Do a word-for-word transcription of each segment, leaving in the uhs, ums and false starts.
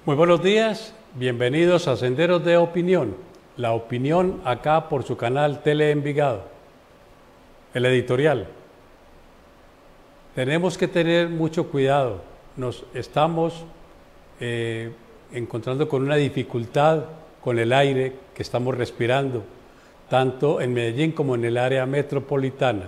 Muy buenos días, bienvenidos a Senderos de Opinión, la opinión acá por su canal Tele Envigado. El editorial. Tenemos que tener mucho cuidado, nos estamos eh, encontrando con una dificultad con el aire que estamos respirando, tanto en Medellín como en el área metropolitana.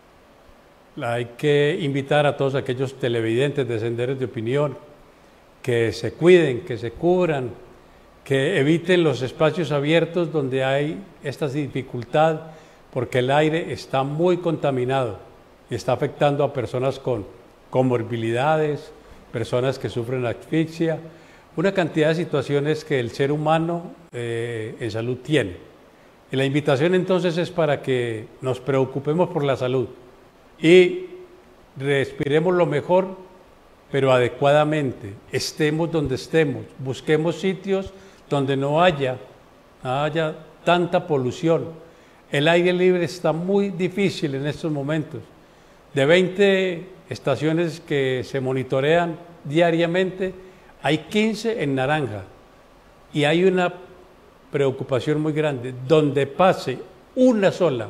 Hay que invitar a todos aquellos televidentes de Senderos de Opinión que se cuiden, que se cubran, que eviten los espacios abiertos donde hay esta dificultad, porque el aire está muy contaminado y está afectando a personas con comorbilidades, personas que sufren asfixia, una cantidad de situaciones que el ser humano eh, en salud tiene. Y la invitación entonces es para que nos preocupemos por la salud y respiremos lo mejor, pero adecuadamente, estemos donde estemos, busquemos sitios donde no haya, no haya tanta polución. El aire libre está muy difícil en estos momentos. De veinte estaciones que se monitorean diariamente, hay quince en naranja y hay una preocupación muy grande. Donde pase una sola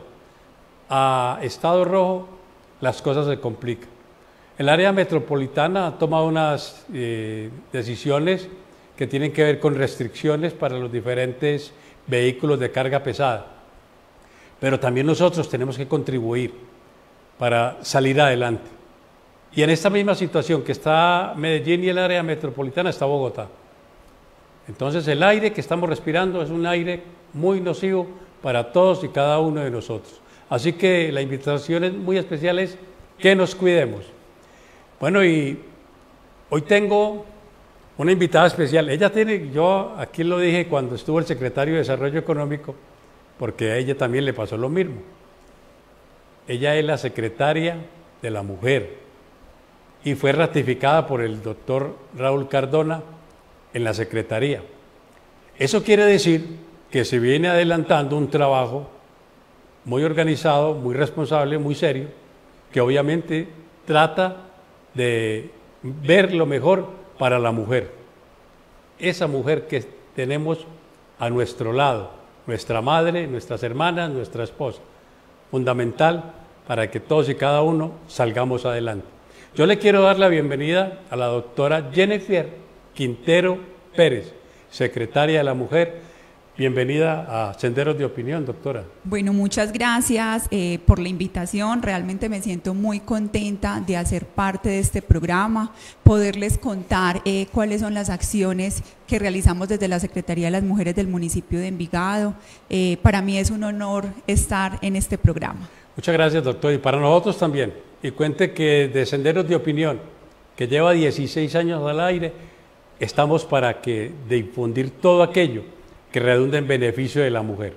a estado rojo, las cosas se complican. El área metropolitana ha tomado unas eh, decisiones que tienen que ver con restricciones para los diferentes vehículos de carga pesada, pero también nosotros tenemos que contribuir para salir adelante. Y en esta misma situación que está Medellín y el área metropolitana está Bogotá. Entonces el aire que estamos respirando es un aire muy nocivo para todos y cada uno de nosotros. Así que la invitación es muy especial, es que nos cuidemos. Bueno, y hoy tengo una invitada especial. Ella tiene, yo aquí lo dije cuando estuvo el secretario de Desarrollo Económico, porque a ella también le pasó lo mismo. Ella es la secretaria de la mujer y fue ratificada por el doctor Raúl Cardona en la secretaría. Eso quiere decir que se viene adelantando un trabajo muy organizado, muy responsable, muy serio, que obviamente trata de ver lo mejor para la mujer, esa mujer que tenemos a nuestro lado, nuestra madre, nuestras hermanas, nuestra esposa, fundamental para que todos y cada uno salgamos adelante. Yo le quiero dar la bienvenida a la doctora Jennifer Quintero Pérez, secretaria de la Mujer. Bienvenida a Senderos de Opinión, doctora. Bueno, muchas gracias eh, por la invitación. Realmente me siento muy contenta de hacer parte de este programa, poderles contar eh, cuáles son las acciones que realizamos desde la Secretaría de las Mujeres del municipio de Envigado. Eh, para mí es un honor estar en este programa. Muchas gracias, doctor. Y para nosotros también. Y cuente que de Senderos de Opinión, que lleva dieciséis años al aire, estamos para que difundir todo aquello que redunda en beneficio de la mujer.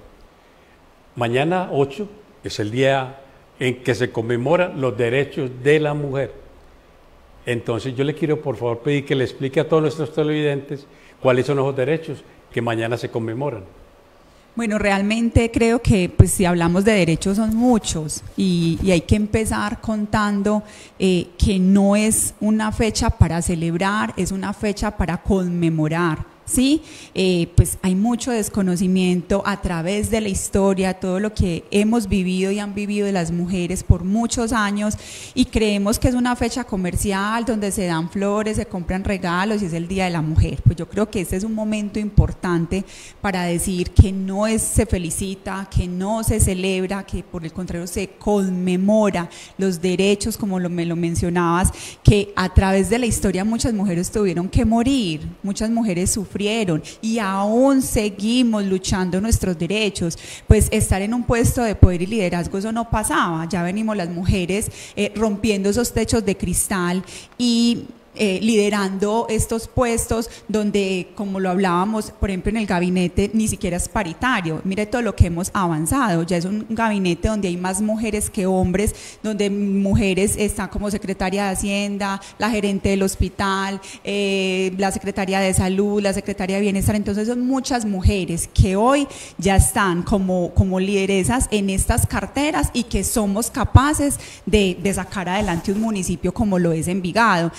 Mañana ocho es el día en que se conmemoran los derechos de la mujer. Entonces yo le quiero por favor pedir que le explique a todos nuestros televidentes cuáles son los derechos que mañana se conmemoran. Bueno, realmente creo que pues si hablamos de derechos son muchos y, y hay que empezar contando eh, que no es una fecha para celebrar, es una fecha para conmemorar. Sí, eh, pues hay mucho desconocimiento a través de la historia, todo lo que hemos vivido y han vivido de las mujeres por muchos años y creemos que es una fecha comercial donde se dan flores, se compran regalos y es el Día de la Mujer. Pues yo creo que este es un momento importante para decir que no es, se felicita, que no se celebra, que por el contrario se conmemora los derechos, como lo, me lo mencionabas, que a través de la historia muchas mujeres tuvieron que morir, muchas mujeres sufrieron y aún seguimos luchando nuestros derechos, pues estar en un puesto de poder y liderazgo eso no pasaba, ya venimos las mujeres eh, rompiendo esos techos de cristal y Eh, liderando estos puestos donde, como lo hablábamos, por ejemplo en el gabinete ni siquiera es paritario. Mire todo lo que hemos avanzado, ya es un gabinete donde hay más mujeres que hombres, donde mujeres están como secretaria de Hacienda, la gerente del hospital, eh, la secretaria de Salud, la secretaria de Bienestar. Entonces son muchas mujeres que hoy ya están como, como lideresas en estas carteras y que somos capaces de, de sacar adelante un municipio como lo es Envigado. Entonces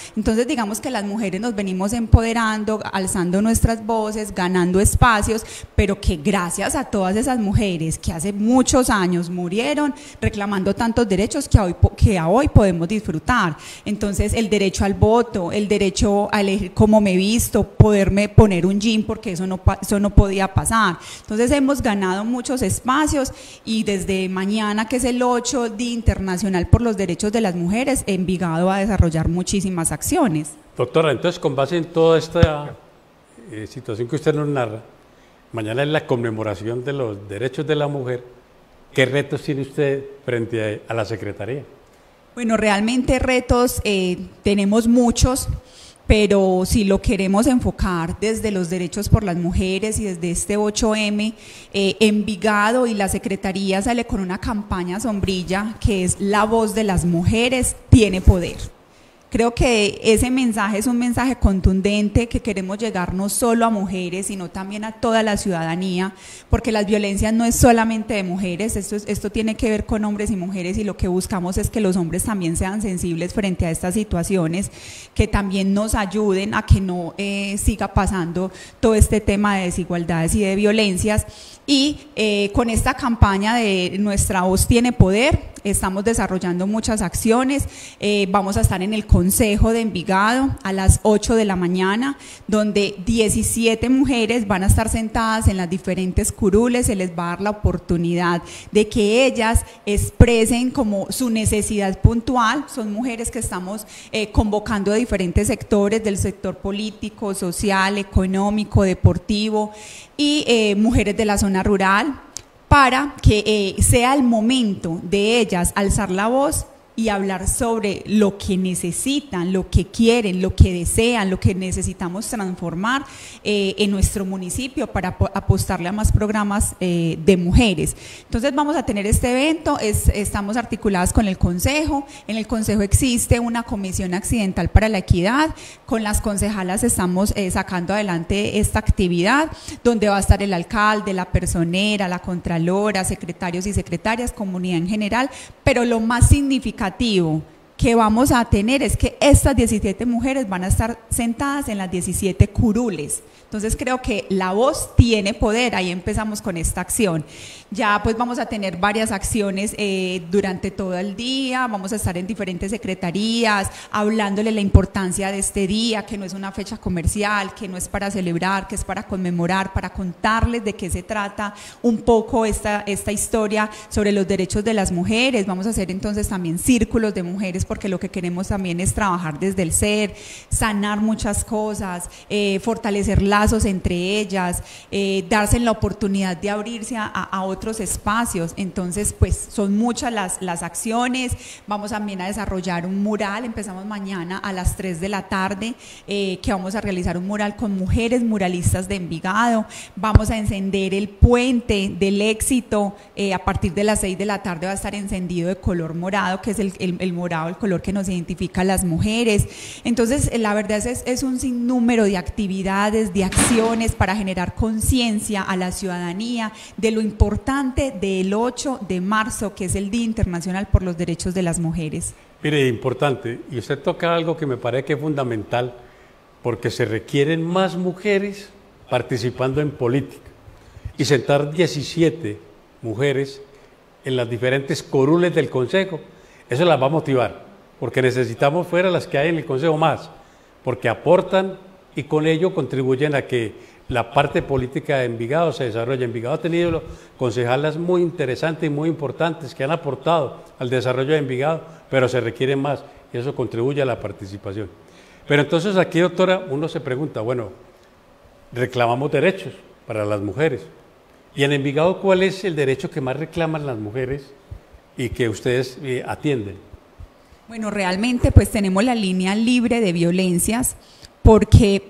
Entonces digamos que las mujeres nos venimos empoderando, alzando nuestras voces, ganando espacios, pero que gracias a todas esas mujeres que hace muchos años murieron reclamando tantos derechos que hoy, que a hoy podemos disfrutar. Entonces el derecho al voto, el derecho a elegir cómo me visto, poderme poner un jean porque eso no, eso no podía pasar. Entonces hemos ganado muchos espacios y desde mañana, que es el ocho, Día Internacional por los Derechos de las Mujeres, Envigado va a desarrollar muchísimas acciones. Doctora, entonces con base en toda esta eh, situación que usted nos narra, mañana es la conmemoración de los derechos de la mujer. ¿Qué retos tiene usted frente a, a la Secretaría? Bueno, realmente retos eh, tenemos muchos, pero si lo queremos enfocar desde los derechos por las mujeres y desde este ocho eme, eh, Envigado y la Secretaría sale con una campaña sombrilla que es La voz de las mujeres tiene poder. Creo que ese mensaje es un mensaje contundente que queremos llegar no solo a mujeres, sino también a toda la ciudadanía, porque las violencias no es solamente de mujeres, esto, esto tiene que ver con hombres y mujeres, y lo que buscamos es que los hombres también sean sensibles frente a estas situaciones, que también nos ayuden a que no eh, siga pasando todo este tema de desigualdades y de violencias. Y eh, con esta campaña de Nuestra Voz Tiene Poder, estamos desarrollando muchas acciones. Eh, vamos a estar en el Consejo de Envigado a las ocho de la mañana, donde diecisiete mujeres van a estar sentadas en las diferentes curules. Se les va a dar la oportunidad de que ellas expresen como su necesidad puntual. Son mujeres que estamos eh, convocando de diferentes sectores, del sector político, social, económico, deportivo, y eh, mujeres de la zona rural, para que eh, sea el momento de ellas alzar la voz y hablar sobre lo que necesitan, lo que quieren, lo que desean, lo que necesitamos transformar eh, en nuestro municipio para apostarle a más programas eh, de mujeres. Entonces vamos a tener este evento, es, estamos articuladas con el Consejo. En el Consejo existe una Comisión Accidental para la Equidad. Con las concejalas estamos eh, sacando adelante esta actividad, donde va a estar el alcalde, la personera, la contralora, secretarios y secretarias, comunidad en general, pero lo más significativo que vamos a tener es que estas diecisiete mujeres van a estar sentadas en las diecisiete curules. Entonces creo que la voz tiene poder, ahí empezamos con esta acción. Ya pues vamos a tener varias acciones eh, durante todo el día, vamos a estar en diferentes secretarías, hablándole la importancia de este día, que no es una fecha comercial, que no es para celebrar, que es para conmemorar, para contarles de qué se trata un poco esta, esta historia sobre los derechos de las mujeres. Vamos a hacer entonces también círculos de mujeres, porque lo que queremos también es trabajar desde el ser, sanar muchas cosas, eh, fortalecer lazos entre ellas, eh, darse la oportunidad de abrirse a, a otros espacios. Entonces pues son muchas las, las acciones. Vamos también a desarrollar un mural, empezamos mañana a las tres de la tarde, eh, que vamos a realizar un mural con mujeres muralistas de Envigado. Vamos a encender el puente del éxito, eh, a partir de las seis de la tarde va a estar encendido de color morado, que es el, el, el morado, el color que nos identifica a las mujeres. Entonces la verdad es, es un sinnúmero de actividades, de acciones para generar conciencia a la ciudadanía de lo importante del ocho de marzo, que es el Día Internacional por los Derechos de las Mujeres. Mire, importante, y usted toca algo que me parece que es fundamental, porque se requieren más mujeres participando en política, y sentar diecisiete mujeres en las diferentes curules del Consejo, eso las va a motivar, porque necesitamos fuera las que hay en el Consejo más, porque aportan y con ello contribuyen a que la parte política de Envigado se desarrolle. Envigado ha tenido concejalas muy interesantes y muy importantes que han aportado al desarrollo de Envigado, pero se requieren más y eso contribuye a la participación. Pero entonces aquí, doctora, uno se pregunta, bueno, reclamamos derechos para las mujeres, y en Envigado, ¿cuál es el derecho que más reclaman las mujeres y que ustedes eh, atienden? Bueno, realmente pues tenemos la línea libre de violencias, porque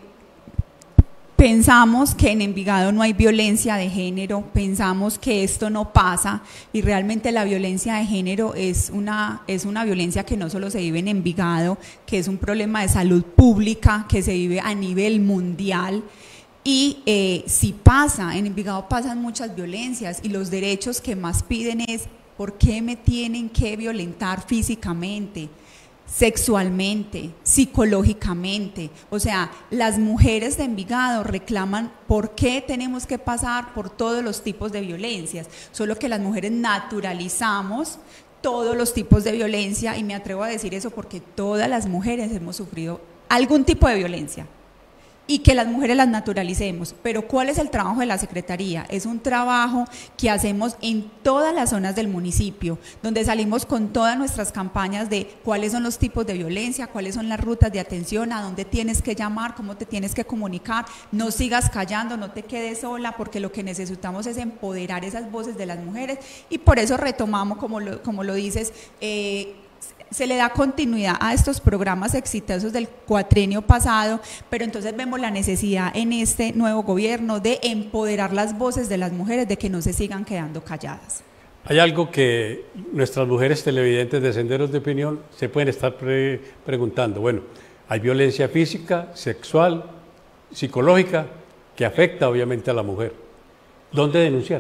pensamos que en Envigado no hay violencia de género, pensamos que esto no pasa, y realmente la violencia de género es una, es una violencia que no solo se vive en Envigado, que es un problema de salud pública que se vive a nivel mundial. Y eh, si pasa, en Envigado pasan muchas violencias, y los derechos que más piden es: ¿por qué me tienen que violentar físicamente? sexualmente, psicológicamente. O sea, las mujeres de Envigado reclaman por qué tenemos que pasar por todos los tipos de violencias, solo que las mujeres naturalizamos todos los tipos de violencia, y me atrevo a decir eso porque todas las mujeres hemos sufrido algún tipo de violencia, y que las mujeres las naturalicemos. Pero ¿cuál es el trabajo de la Secretaría? Es un trabajo que hacemos en todas las zonas del municipio, donde salimos con todas nuestras campañas de cuáles son los tipos de violencia, cuáles son las rutas de atención, a dónde tienes que llamar, cómo te tienes que comunicar. No sigas callando, no te quedes sola, porque lo que necesitamos es empoderar esas voces de las mujeres, y por eso retomamos, como lo, como lo dices, eh, se le da continuidad a estos programas exitosos del cuatrienio pasado, pero entonces vemos la necesidad en este nuevo gobierno de empoderar las voces de las mujeres, de que no se sigan quedando calladas. Hay algo que nuestras mujeres televidentes de Senderos de Opinión se pueden estar pre preguntando. Bueno, hay violencia física, sexual, psicológica, que afecta obviamente a la mujer. ¿Dónde denunciar?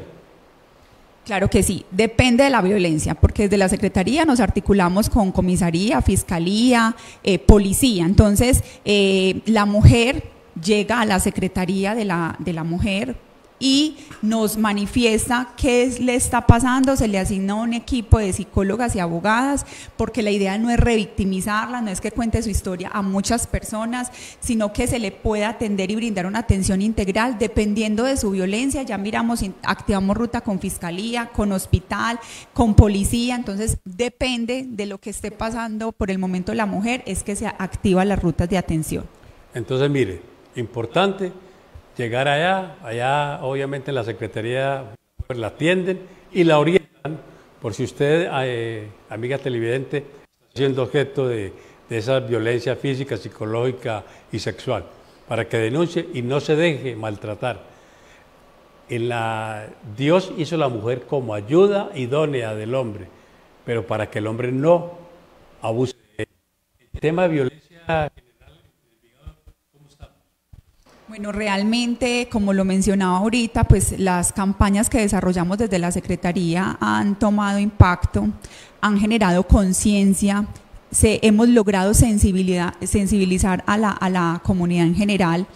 Claro que sí, depende de la violencia, porque desde la Secretaría nos articulamos con comisaría, fiscalía, eh, policía. Entonces, eh, la mujer llega a la Secretaría de la, de la Mujer y nos manifiesta qué le está pasando. Se le asigna un equipo de psicólogas y abogadas, porque la idea no es revictimizarla, no es que cuente su historia a muchas personas, sino que se le pueda atender y brindar una atención integral dependiendo de su violencia. Ya miramos, activamos ruta con fiscalía, con hospital, con policía. Entonces depende de lo que esté pasando por el momento la mujer, es que se activan las rutas de atención. Entonces mire, importante llegar allá, allá obviamente en la Secretaría pues, la atienden y la orientan, por si usted, eh, amiga televidente, está siendo objeto de, de esa violencia física, psicológica y sexual, para que denuncie y no se deje maltratar. En la, Dios hizo a la mujer como ayuda idónea del hombre, pero para que el hombre no abuse. El tema de violencia... Bueno, realmente, como lo mencionaba ahorita, pues las campañas que desarrollamos desde la Secretaría han tomado impacto, han generado conciencia, hemos logrado sensibilidad, sensibilizar a la, a la comunidad en general.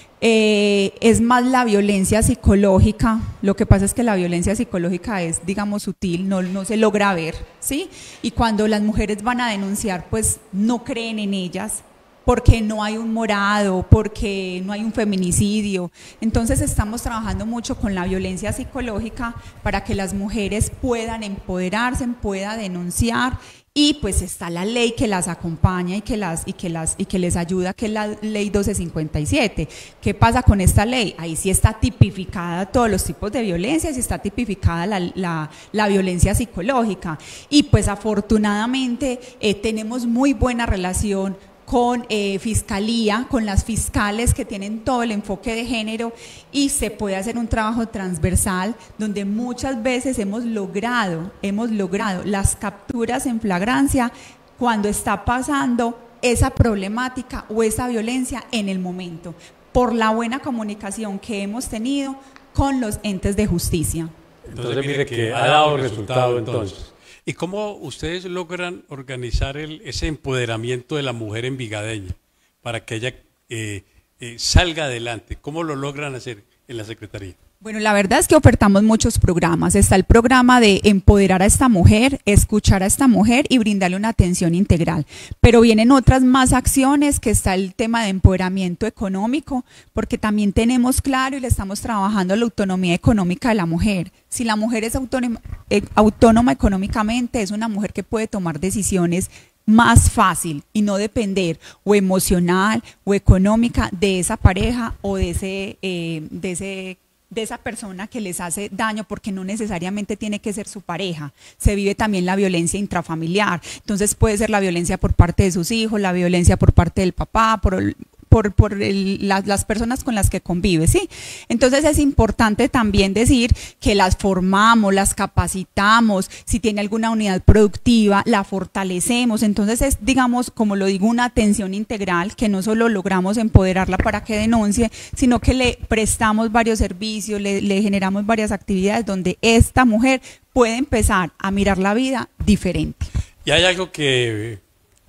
Eh, es más la violencia psicológica. Lo que pasa es que la violencia psicológica es, digamos, sutil, no, no se logra ver, ¿sí? Y cuando las mujeres van a denunciar, pues no creen en ellas, porque no hay un morado, porque no hay un feminicidio. Entonces estamos trabajando mucho con la violencia psicológica para que las mujeres puedan empoderarse, puedan denunciar, y pues está la ley que las acompaña y que, las, y que, las, y que les ayuda, que es la ley doce cincuenta y siete. ¿Qué pasa con esta ley? Ahí sí está tipificada todos los tipos de violencia, sí está tipificada la, la, la violencia psicológica, y pues afortunadamente eh, tenemos muy buena relación con eh, fiscalía, con las fiscales que tienen todo el enfoque de género, y se puede hacer un trabajo transversal donde muchas veces hemos logrado, hemos logrado las capturas en flagrancia cuando está pasando esa problemática o esa violencia en el momento, por la buena comunicación que hemos tenido con los entes de justicia. Entonces mire que ha dado resultado entonces. ¿Y cómo ustedes logran organizar el, ese empoderamiento de la mujer envigadeña para que ella eh, eh, salga adelante? ¿Cómo lo logran hacer en la Secretaría? Bueno, la verdad es que ofertamos muchos programas. Está el programa de empoderar a esta mujer, escuchar a esta mujer y brindarle una atención integral. Pero vienen otras más acciones, que está el tema de empoderamiento económico, porque también tenemos claro y le estamos trabajando la autonomía económica de la mujer. Si la mujer es autónoma, eh, autónoma económicamente, es una mujer que puede tomar decisiones más fácil y no depender o emocional o económica de esa pareja o de ese, eh, de ese de esa persona que les hace daño, porque no necesariamente tiene que ser su pareja. Se vive también la violencia intrafamiliar. Entonces puede ser la violencia por parte de sus hijos, la violencia por parte del papá, por el, por, por el, las, las personas con las que convive, ¿sí? Entonces es importante también decir que las formamos, las capacitamos, si tiene alguna unidad productiva, la fortalecemos. Entonces es, digamos, como lo digo, una atención integral, que no solo logramos empoderarla para que denuncie, sino que le prestamos varios servicios, le, le generamos varias actividades donde esta mujer puede empezar a mirar la vida diferente. Y hay algo que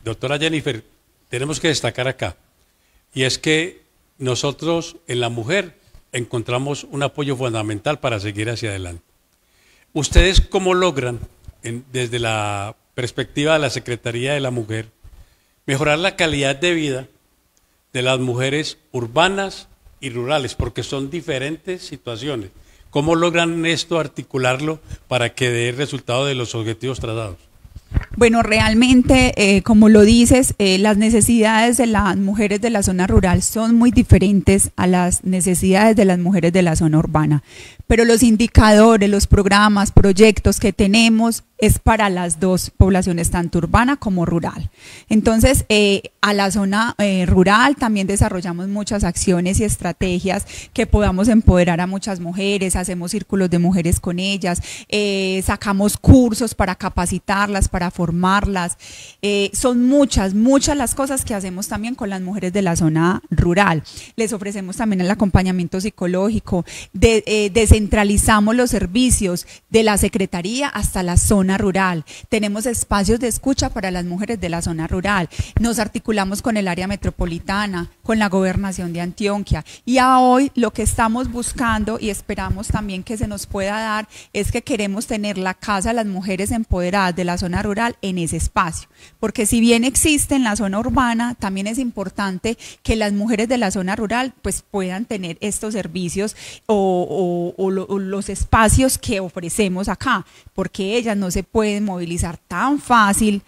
doctora Jennifer, tenemos que destacar acá, y es que nosotros en la mujer encontramos un apoyo fundamental para seguir hacia adelante. ¿Ustedes cómo logran, en, desde la perspectiva de la Secretaría de la Mujer, mejorar la calidad de vida de las mujeres urbanas y rurales? Porque son diferentes situaciones. ¿Cómo logran esto articularlo para que dé resultado de los objetivos trazados? Bueno, realmente, eh, como lo dices, eh, las necesidades de las mujeres de la zona rural son muy diferentes a las necesidades de las mujeres de la zona urbana, pero los indicadores, los programas, proyectos que tenemos es para las dos poblaciones, tanto urbana como rural. Entonces, eh, a la zona eh, rural también desarrollamos muchas acciones y estrategias que podamos empoderar a muchas mujeres, hacemos círculos de mujeres con ellas, eh, sacamos cursos para capacitarlas, para formarlas. Eh, son muchas, muchas las cosas que hacemos también con las mujeres de la zona rural. Les ofrecemos también el acompañamiento psicológico, de, eh, descentralizamos los servicios de la Secretaría hasta la zona rural. Tenemos espacios de escucha para las mujeres de la zona rural. Nos articulamos con el área metropolitana, con la gobernación de Antioquia. Y a hoy lo que estamos buscando y esperamos también que se nos pueda dar es que queremos tener la Casa de las Mujeres Empoderadas de la zona rural en ese espacio. Porque si bien existe en la zona urbana, también es importante que las mujeres de la zona rural pues puedan tener estos servicios o, o, o, lo, o los espacios que ofrecemos acá, porque ellas no se pueden movilizar tan fácil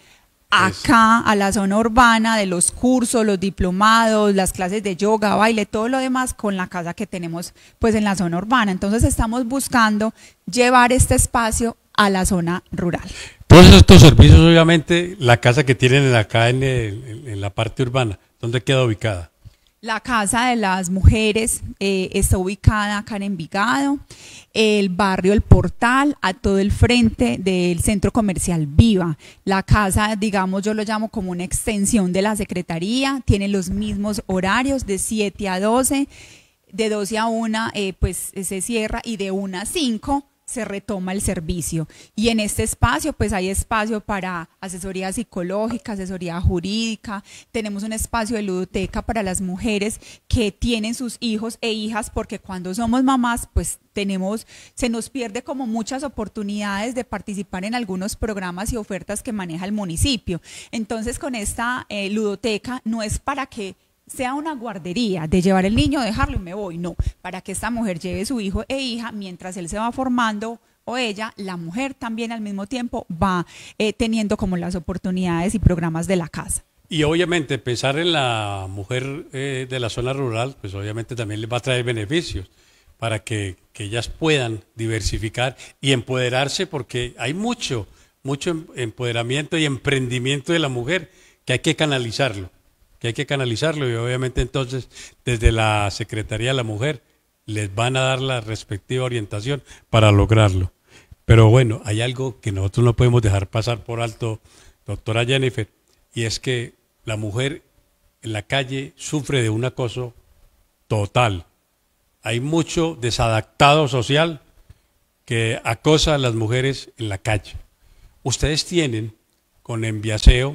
acá a la zona urbana de los cursos, los diplomados, las clases de yoga, baile, todo lo demás con la casa que tenemos pues en la zona urbana. Entonces estamos buscando llevar este espacio a la zona rural. Todos estos servicios, obviamente, la casa que tienen acá en, el, en la parte urbana, ¿dónde queda ubicada? La Casa de las Mujeres eh, está ubicada acá en Envigado, el barrio El Portal, a todo el frente del Centro Comercial Viva. La casa, digamos, yo lo llamo como una extensión de la Secretaría, tiene los mismos horarios de siete a doce, de doce a una eh, pues se cierra y de una a cinco se retoma el servicio. Y en este espacio pues hay espacio para asesoría psicológica, asesoría jurídica, tenemos un espacio de ludoteca para las mujeres que tienen sus hijos e hijas, porque cuando somos mamás pues tenemos, se nos pierde como muchas oportunidades de participar en algunos programas y ofertas que maneja el municipio. Entonces con esta eh, ludoteca no es para que sea una guardería de llevar el niño, dejarlo y me voy, no, para que esta mujer lleve su hijo e hija mientras él se va formando o ella, la mujer también al mismo tiempo va eh, teniendo como las oportunidades y programas de la casa. Y obviamente pensar en la mujer eh, de la zona rural, pues obviamente también les va a traer beneficios para que, que ellas puedan diversificar y empoderarse, porque hay mucho, mucho empoderamiento y emprendimiento de la mujer que hay que canalizarlo. que hay que canalizarlo y obviamente entonces desde la Secretaría de la Mujer les van a dar la respectiva orientación para lograrlo. Pero bueno, hay algo que nosotros no podemos dejar pasar por alto, doctora Jennifer, y es que la mujer en la calle sufre de un acoso total. Hay mucho desadaptado social que acosa a las mujeres en la calle. Ustedes tienen con Enviaseo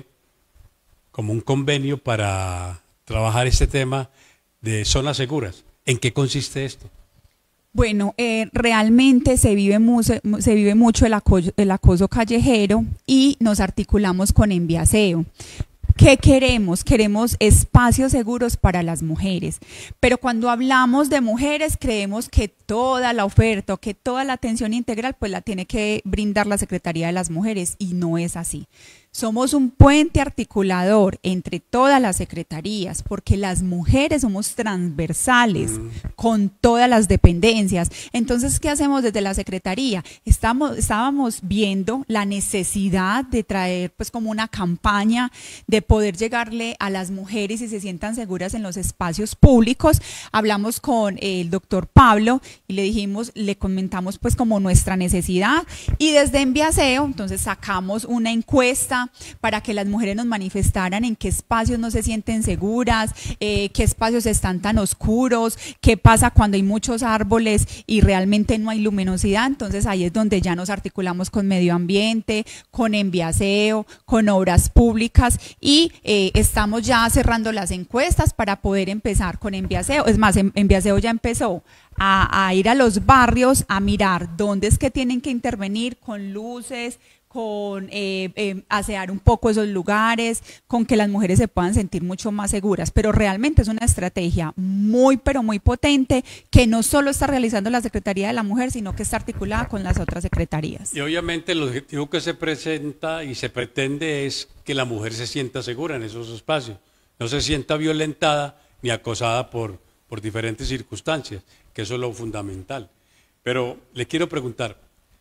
como un convenio para trabajar este tema de zonas seguras. ¿En qué consiste esto? Bueno, eh, realmente se vive, mu se vive mucho el acoso, el acoso callejero y nos articulamos con Enviaseo. ¿Qué queremos? Queremos espacios seguros para las mujeres, pero cuando hablamos de mujeres creemos que toda la oferta, que toda la atención integral pues la tiene que brindar la Secretaría de las Mujeres, y no es así. Somos un puente articulador entre todas las secretarías, porque las mujeres somos transversales mm. con todas las dependencias. Entonces, ¿qué hacemos desde la Secretaría? Estamos, estábamos viendo la necesidad de traer pues como una campaña de poder llegarle a las mujeres y se sientan seguras en los espacios públicos. Hablamos con el doctor Pablo y le dijimos, le comentamos pues como nuestra necesidad, y desde Enviaseo entonces sacamos una encuesta apertura para que las mujeres nos manifestaran en qué espacios no se sienten seguras, eh, qué espacios están tan oscuros, qué pasa cuando hay muchos árboles y realmente no hay luminosidad. Entonces ahí es donde ya nos articulamos con medio ambiente, con Enviaseo, con obras públicas y eh, estamos ya cerrando las encuestas para poder empezar con Enviaseo. Es más, Enviaseo ya empezó a, a ir a los barrios a mirar dónde es que tienen que intervenir con luces, con eh, eh, asear un poco esos lugares, con que las mujeres se puedan sentir mucho más seguras, pero realmente es una estrategia muy, pero muy potente que no solo está realizando la Secretaría de la Mujer, sino que está articulada con las otras secretarías. Y obviamente el objetivo que se presenta y se pretende es que la mujer se sienta segura en esos espacios, no se sienta violentada ni acosada por, por diferentes circunstancias, que eso es lo fundamental. Pero le quiero preguntar,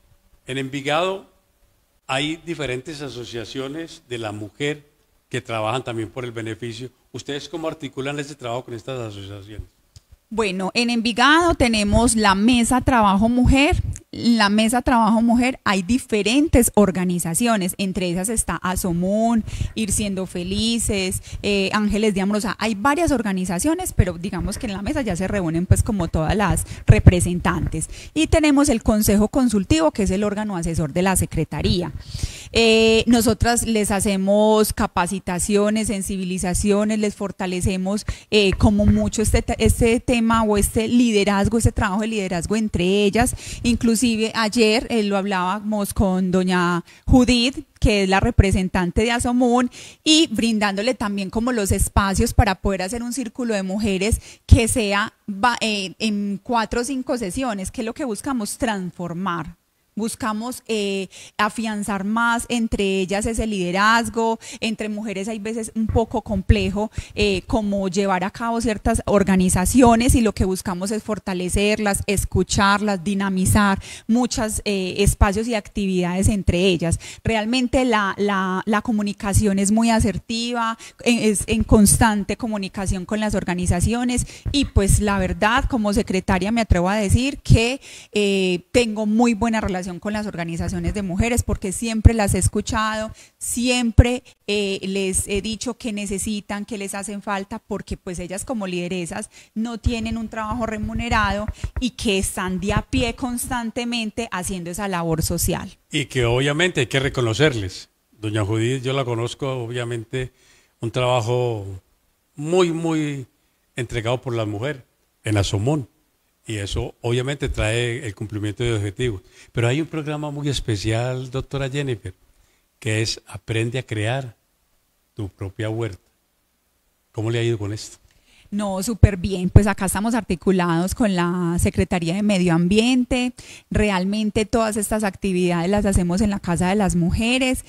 en Envigado hay diferentes asociaciones de la mujer que trabajan también por el beneficio. ¿Ustedes cómo articulan ese trabajo con estas asociaciones? Bueno, en Envigado tenemos la Mesa Trabajo Mujer. La Mesa Trabajo Mujer hay diferentes organizaciones, entre esas está Asomún, Ir Siendo Felices, eh, Ángeles de Amor, o sea, hay varias organizaciones, pero digamos que en la mesa ya se reúnen pues como todas las representantes. Y tenemos el Consejo Consultivo, que es el órgano asesor de la Secretaría. Eh, nosotras les hacemos capacitaciones, sensibilizaciones, les fortalecemos eh, como mucho este, este tema o este liderazgo, este trabajo de liderazgo entre ellas. Inclusive ayer eh, lo hablábamos con doña Judith, que es la representante de Asomún, y brindándole también como los espacios para poder hacer un círculo de mujeres que sea eh, en cuatro o cinco sesiones, que es lo que buscamos, transformar. Buscamos eh, afianzar más entre ellas ese liderazgo, entre mujeres hay veces un poco complejo eh, como llevar a cabo ciertas organizaciones y lo que buscamos es fortalecerlas, escucharlas, dinamizar muchos eh, espacios y actividades entre ellas. Realmente la, la, la comunicación es muy asertiva, es en constante comunicación con las organizaciones y pues la verdad como secretaria me atrevo a decir que eh, tengo muy buena relación con las organizaciones de mujeres porque siempre las he escuchado, siempre eh, les he dicho que necesitan, que les hacen falta porque pues ellas como lideresas no tienen un trabajo remunerado y que están de a pie constantemente haciendo esa labor social. Y que obviamente hay que reconocerles. Doña Judith, yo la conozco, obviamente un trabajo muy, muy entregado por la mujer en Asomún. Y eso obviamente trae el cumplimiento de objetivos. Pero hay un programa muy especial, doctora Jennifer, que es Aprende a crear tu propia huerta. ¿Cómo le ha ido con esto? No, súper bien, pues acá estamos articulados con la Secretaría de Medio Ambiente, realmente todas estas actividades las hacemos en la Casa de las Mujeres,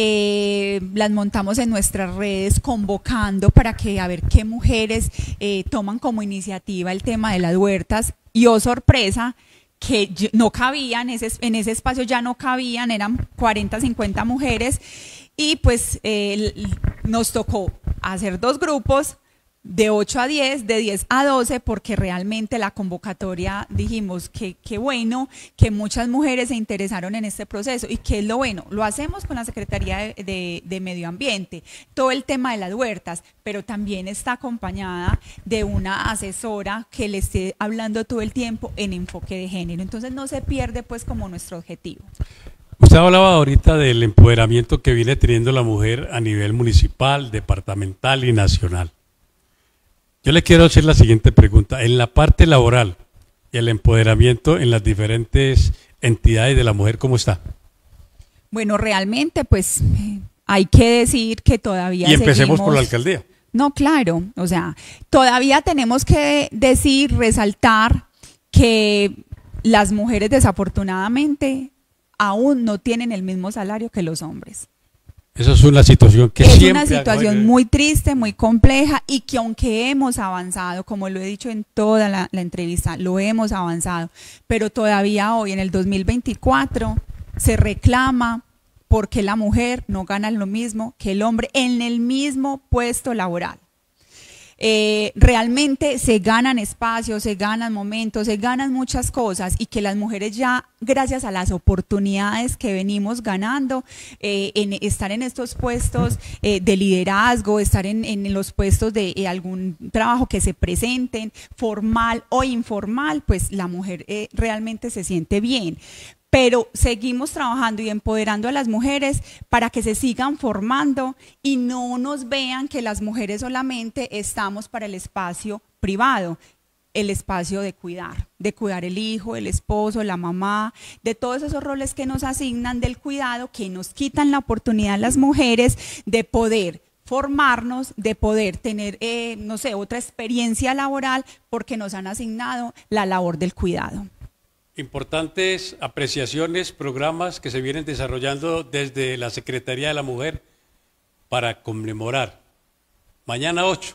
eh, las montamos en nuestras redes convocando para que a ver qué mujeres eh, toman como iniciativa el tema de las huertas y oh sorpresa, que no cabían, ese, en ese espacio ya no cabían, eran cuarenta, cincuenta mujeres y pues eh, nos tocó hacer dos grupos, de ocho a diez, de diez a doce, porque realmente la convocatoria dijimos que qué bueno que muchas mujeres se interesaron en este proceso y qué es lo bueno, lo hacemos con la Secretaría de, de, de Medio Ambiente, todo el tema de las huertas, pero también está acompañada de una asesora que le esté hablando todo el tiempo en enfoque de género, entonces no se pierde pues como nuestro objetivo. Usted hablaba ahorita del empoderamiento que viene teniendo la mujer a nivel municipal, departamental y nacional. Yo le quiero hacer la siguiente pregunta. En la parte laboral y el empoderamiento en las diferentes entidades de la mujer, ¿cómo está? Bueno, realmente pues hay que decir que todavía Y empecemos seguimos... por la alcaldía. No, claro, o sea, todavía tenemos que decir, resaltar que las mujeres desafortunadamente aún no tienen el mismo salario que los hombres. Eso es una situación que es siempre... Es una situación muy triste, muy compleja y que aunque hemos avanzado, como lo he dicho en toda la, la entrevista, lo hemos avanzado, pero todavía hoy en el dos mil veinticuatro se reclama porque la mujer no gana lo mismo que el hombre en el mismo puesto laboral. eh, realmente se ganan espacios, se ganan momentos, se ganan muchas cosas y que las mujeres ya, gracias a las oportunidades que venimos ganando, eh, en estar en estos puestos eh, de liderazgo, estar en, en los puestos de eh, algún trabajo que se presenten, formal o informal, pues la mujer eh, realmente se siente bien. Pero seguimos trabajando y empoderando a las mujeres para que se sigan formando y no nos vean que las mujeres solamente estamos para el espacio privado, el espacio de cuidar, de cuidar el hijo, el esposo, la mamá, de todos esos roles que nos asignan del cuidado, que nos quitan la oportunidad a las mujeres de poder formarnos, de poder tener, eh, no sé, otra experiencia laboral porque nos han asignado la labor del cuidado. Importantes apreciaciones, programas que se vienen desarrollando desde la Secretaría de la Mujer para conmemorar mañana ocho,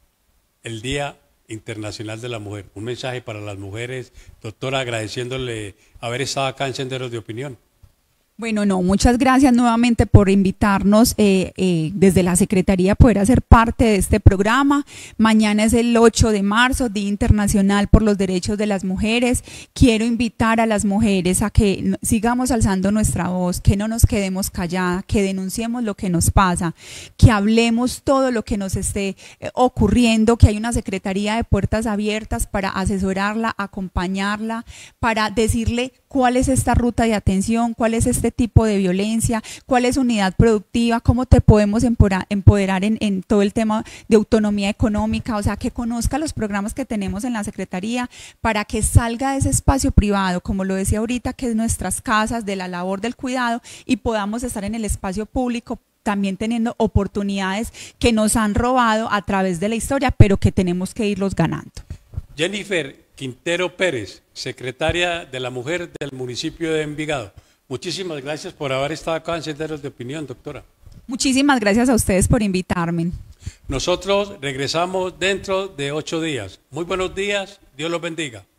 el Día Internacional de la Mujer. Un mensaje para las mujeres, doctora, agradeciéndole haber estado acá en Senderos de Opinión. Bueno, no, muchas gracias nuevamente por invitarnos eh, eh, desde la Secretaría a poder hacer parte de este programa. Mañana es el ocho de marzo, Día Internacional por los Derechos de las Mujeres. Quiero invitar a las mujeres a que sigamos alzando nuestra voz, que no nos quedemos calladas, que denunciemos lo que nos pasa, que hablemos todo lo que nos esté eh, ocurriendo, que hay una Secretaría de puertas abiertas para asesorarla, acompañarla, para decirle cuál es esta ruta de atención, cuál es este tipo de violencia, cuál es unidad productiva, cómo te podemos empoderar en, en todo el tema de autonomía económica, o sea, que conozca los programas que tenemos en la Secretaría para que salga de ese espacio privado, como lo decía ahorita, que es nuestras casas, de la labor del cuidado, y podamos estar en el espacio público también teniendo oportunidades que nos han robado a través de la historia, pero que tenemos que irlos ganando. Jennifer Quintero Pérez, secretaria de la Mujer del municipio de Envigado. Muchísimas gracias por haber estado acá en Senderos de Opinión, doctora. Muchísimas gracias a ustedes por invitarme. Nosotros regresamos dentro de ocho días. Muy buenos días, Dios los bendiga.